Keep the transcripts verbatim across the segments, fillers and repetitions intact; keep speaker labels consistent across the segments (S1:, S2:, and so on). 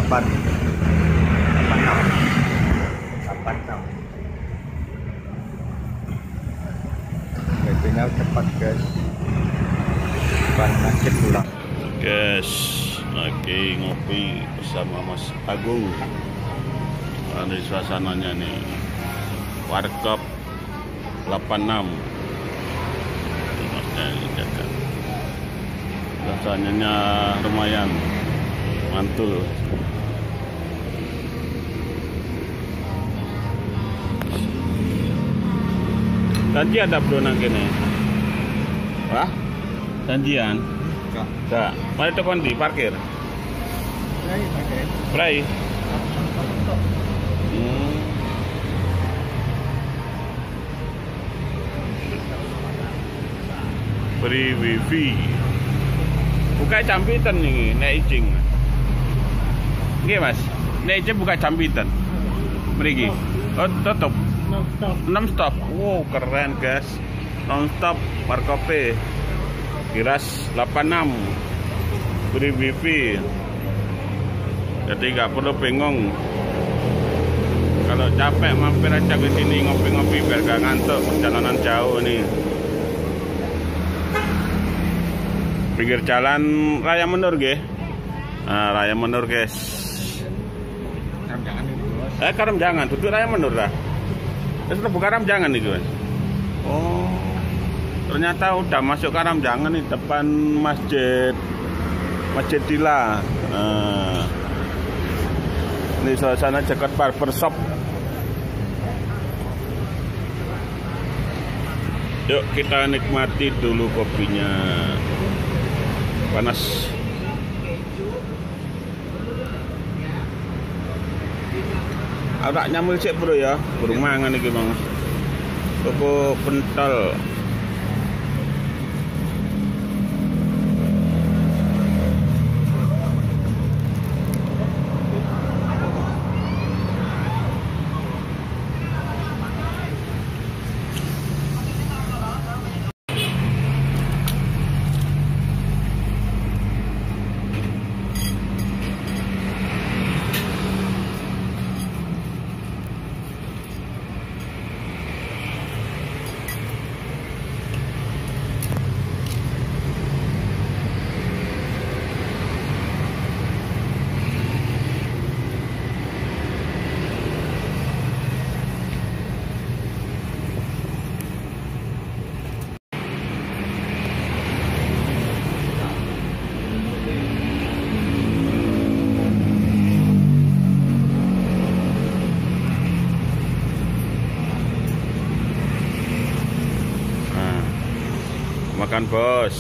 S1: delapan delapan enam delapan enam. Nya cepat guys, ban macet pulang
S2: guys. Lagi ngopi bersama Mas Agung. Ini suasananya nih, Warkop delapan enam. Suasananya lumayan mantul. Janji ada bro nang kene. Wah, janjian?
S1: enggak
S2: Enggak. Mari tekan di parkir.
S1: Prai pakai
S2: Prai. Hmm. Beri wifi. Buka jam pinten nih, nek ijing. Nggih Mas, nek ijing buka jam pinten? Mriki. Oh, tutup. enam stop. Wow, keren guys. Non stop Warkope. Kiras delapan enam. Beri wifi. Jadi nggak perlu bingung. Kalau capek mampir aja ke sini ngopi-ngopi biar gak ngantuk perjalanan jauh nih. Pinggir jalan Raya Menur nggih. Nah, Raya Menur guys.
S1: Karam-jangan ini bos.
S2: Eh Karam jangan, duduk Raya Menur lah. Terus buka Karam jangan nih guys. Oh, ternyata udah masuk Karam jangan nih, depan masjid Masjid Dila. Nah, ini suasana dekat barbershop. Yuk kita nikmati dulu kopinya. Panas. Agak nyamul sih bro ya, burung mangan iki Bang. Koko pentol. Makan bos.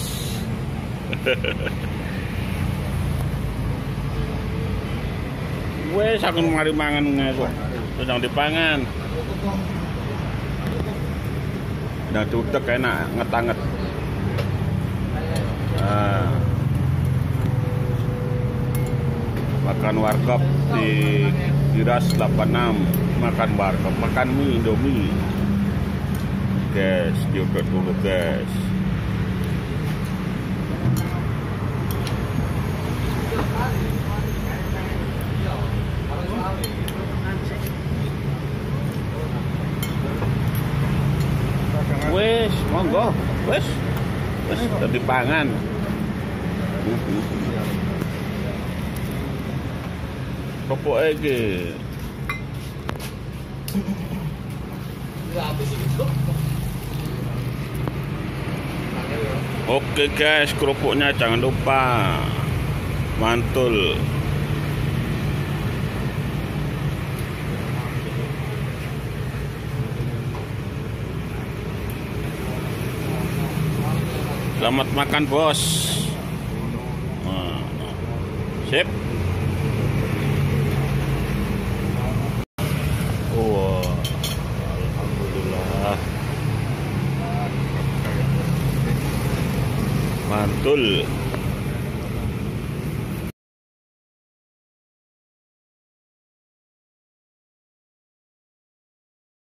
S2: Wes aku mari mangan kok. Sedang dipangan. Udah dudek enak, ngetanget. Nah. Makan warkop di Kiras delapan enam. Makan warkop, makan mie Indomie. Guys, diuduk dulu guys. Wes, monggo, wes, wes, dadi pangan. Pokoke iki. Oke guys, kerupuknya jangan lupa mantul. Selamat makan bos. Nah, sip. Oh, alhamdulillah. Mantul.